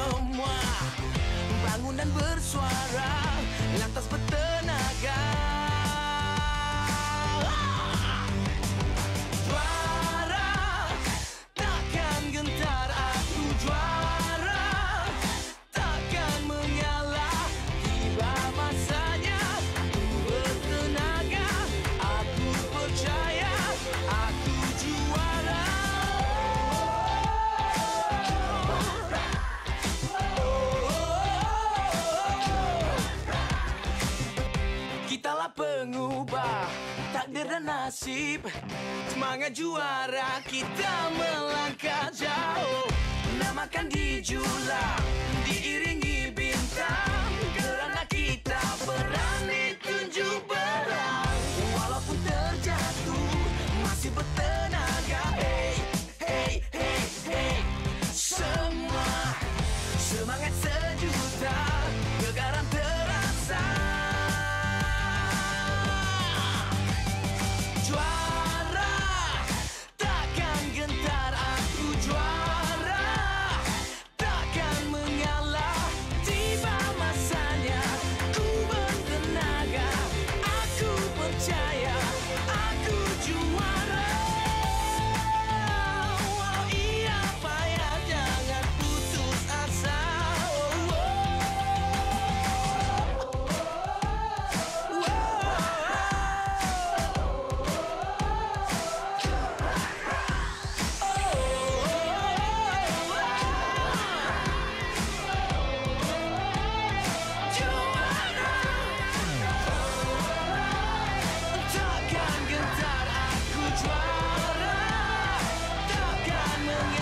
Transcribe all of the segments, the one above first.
semua. Bangun dan bersuara, lantas bertenaga. Juara, takkan gentar aku juara. Takkan mengalah, tiba masanya aku bertenaga. Aku percaya, aku juara. Kitalah pengubah takdir dan nasib. Semangat juara, kita melangkah jauh. Namakan dijulang, diiringi bintang. Kerana kita berani tunjuk berang. Walaupun terjatuh, masih bertenaga. Hey, hey, hey, hey. Semua semangat sejuta, kegaran terasa.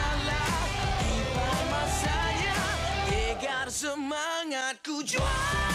Semangatku juara.